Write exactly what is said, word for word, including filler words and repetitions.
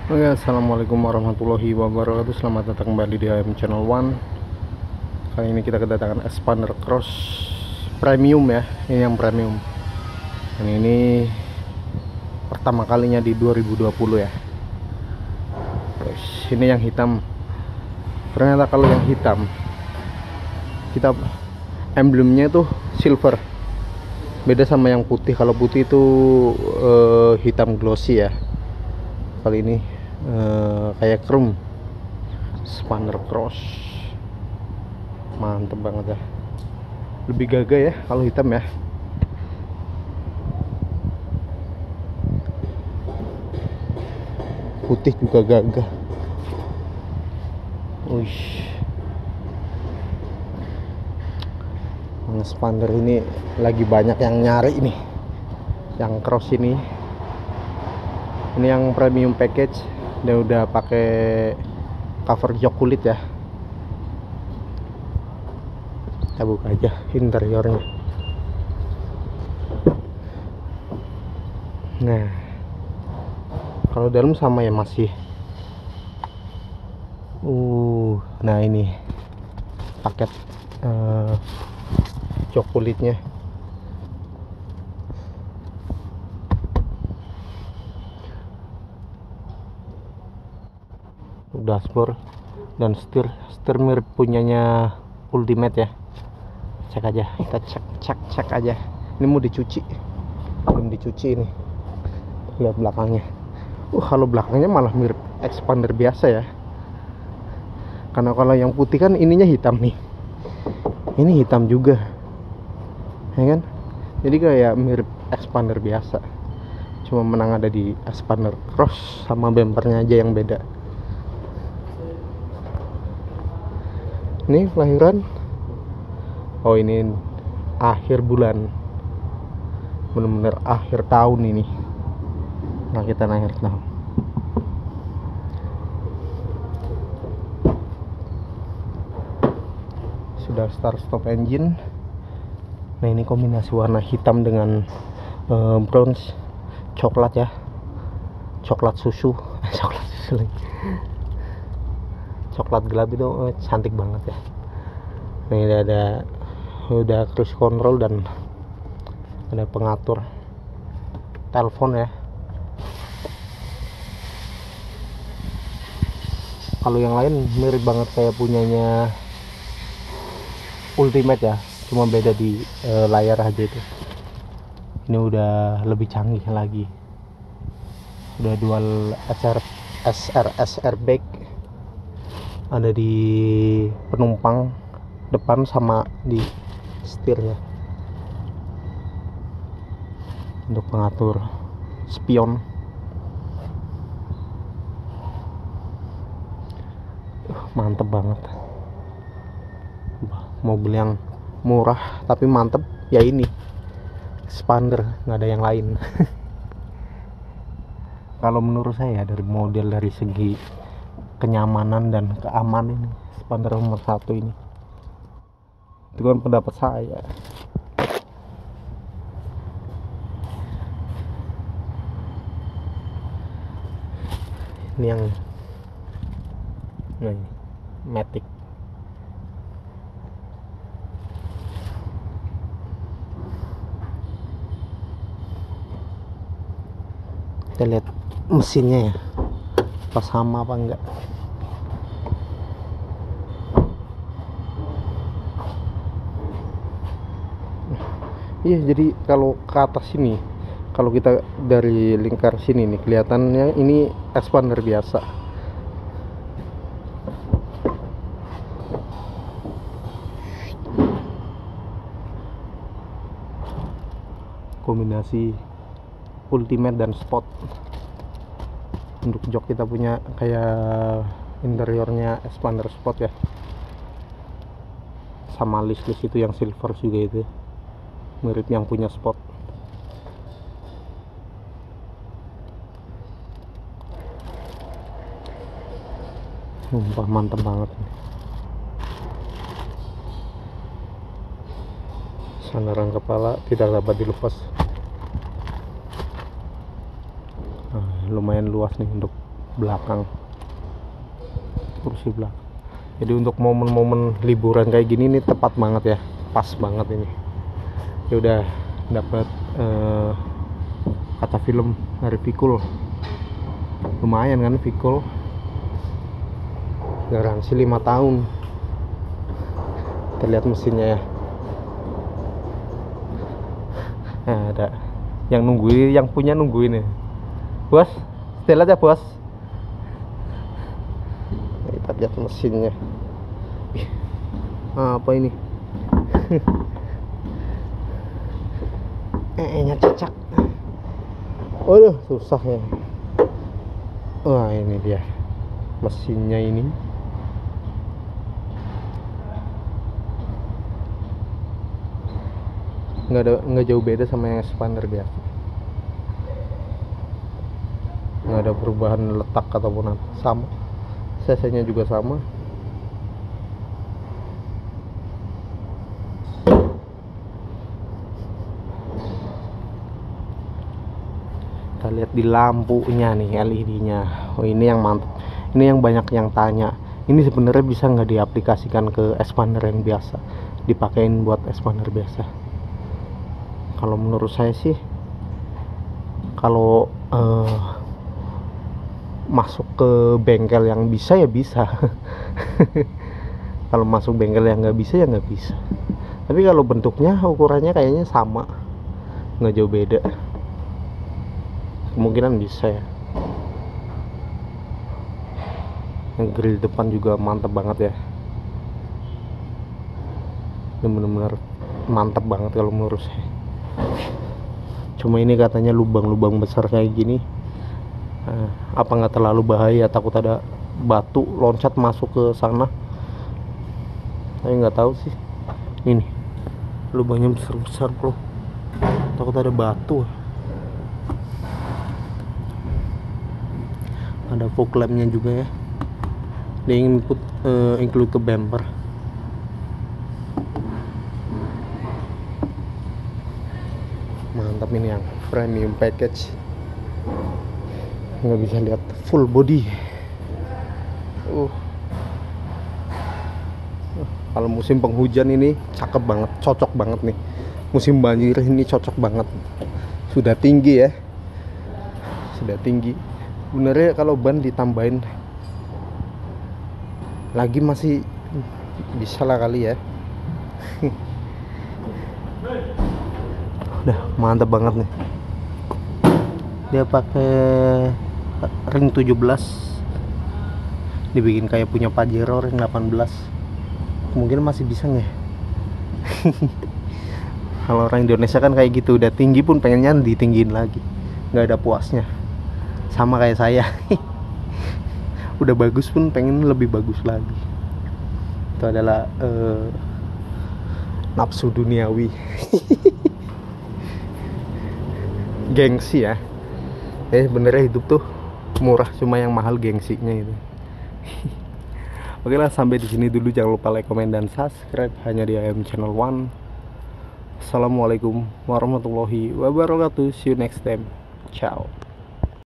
Oke, assalamualaikum warahmatullahi wabarakatuh. Selamat datang kembali di A M Channel One. Kali ini kita kedatangan expander cross premium ya. Ini yang premium. Dan ini pertama kalinya di dua ribu dua puluh ya. Terus ini yang hitam. Ternyata kalau yang hitam kita emblemnya itu silver. Beda sama yang putih. Kalau putih itu uh, hitam glossy ya. Kali ini uh, kayak chrome expander cross, mantep banget ya. Lebih gagah ya kalau hitam ya. Putih juga gagah. Wih, expander ini lagi banyak yang nyari ini, yang cross ini. Ini yang premium package dan udah pakai cover jok kulit ya. Kita buka aja interiornya. Nah, kalau dalam sama ya masih. Uh, nah ini paket uh, jok kulitnya. Dashboard dan setir setir mirip punyanya Ultimate ya. Cek aja, kita cek cek cek aja. Ini mau dicuci, belum dicuci ini. Lihat belakangnya. Uh, kalau belakangnya malah mirip expander biasa ya. Karena kalau yang putih kan ininya hitam nih. Ini hitam juga, ya kan? Jadi kayak mirip expander biasa. Cuma menang ada di expander cross sama bumpernya aja yang beda. Ini kelahiran, oh ini akhir bulan, bener-bener akhir tahun ini. Nah kita akhir tahun. Sudah start stop engine. Nah ini kombinasi warna hitam dengan uh, bronze coklat ya, coklat susu, coklat susu lagi. Coklat gelap itu oh, cantik banget ya. Ini udah ada udah cruise control dan ada pengatur telepon ya. Kalau yang lain mirip banget kayak punyanya Ultimate ya, cuma beda di e, layar aja itu. Ini udah lebih canggih lagi. Udah dual S R S R S airbag. Ada di penumpang depan sama di setirnya. Untuk pengatur spion. Uh, mantep banget. Mobil yang murah tapi mantep ya ini. Expander, nggak ada yang lain. Kalau menurut saya dari model, dari segi kenyamanan dan keamanan, ini expander nomor satu ini. Itu kan pendapat saya. Ini yang nah, Matic. Kita lihat mesinnya ya, pas sama apa enggak. Iya, jadi kalau ke atas sini, kalau kita dari lingkar sini nih kelihatannya ini expander biasa. Kombinasi Ultimate dan Sport. Untuk jok kita punya kayak interiornya expander Sport ya. Sama list-list itu yang silver juga itu. Mirip yang punya Sport. Sumpah mantep banget. Sandaran kepala tidak dapat dilepas. Nah, lumayan luas nih untuk belakang, kursi belakang. Jadi untuk momen-momen liburan kayak gini nih tepat banget ya, pas banget ini. Ya udah dapat eh, kata film dari Vikul, lumayan kan Vikul, garansi lima tahun. Kita lihat mesinnya ya. Nah, ada yang nungguin, yang punya nungguin ya, bos. Setel aja bos. Nah, kita lihat mesinnya. Ih, apa ini? eh nya cacak. Waduh, susah ya. Wah, ini dia mesinnya ini. Nggak ada, nggak jauh beda sama yang expander biasa. Nggak ada perubahan letak ataupun apa, sama. cc nya juga sama. Kita lihat di lampunya nih, L E D nya. Oh, ini yang mantap, ini yang banyak yang tanya, ini sebenarnya bisa nggak diaplikasikan ke expander yang biasa, dipakein buat expander biasa. Kalau menurut saya sih, kalau uh, masuk ke bengkel yang bisa ya bisa. Kalau masuk bengkel yang nggak bisa ya nggak bisa. Tapi kalau bentuknya, ukurannya kayaknya sama, nggak jauh beda, kemungkinan bisa ya. Yang grill depan juga mantap banget ya, bener-bener mantap banget kalau menurut saya. Cuma ini katanya lubang-lubang besar kayak gini, nah, apa nggak terlalu bahaya, takut ada batu loncat masuk ke sana. Tapi nggak tahu sih. Ini lubangnya besar-besar bro, takut ada batu. Ada fog lampnya juga ya, dia input uh, include ke bumper. Mantap, ini yang premium package, nggak bisa lihat full body. uh. Kalau musim penghujan ini cakep banget, cocok banget nih. Musim banjir ini cocok banget, sudah tinggi ya, sudah tinggi. Benernya kalau ban ditambahin lagi masih bisa lah kali ya. Udah mantap banget nih. Dia pakai ring tujuh belas, dibikin kayak punya Pajero ring delapan belas. Mungkin masih bisa nggak ya? Kalau orang Indonesia kan kayak gitu, udah tinggi pun pengennya ditinggiin lagi, nggak ada puasnya. Sama kayak saya. Udah bagus pun pengen lebih bagus lagi. Itu adalah uh, nafsu duniawi. Gengsi ya. Eh benernya hidup tuh murah, cuma yang mahal gengsinya itu. Oke lah, sampai di sini dulu. Jangan lupa like, comment, dan subscribe hanya di I M Channel One. Assalamualaikum warahmatullahi wabarakatuh. See you next time. Ciao.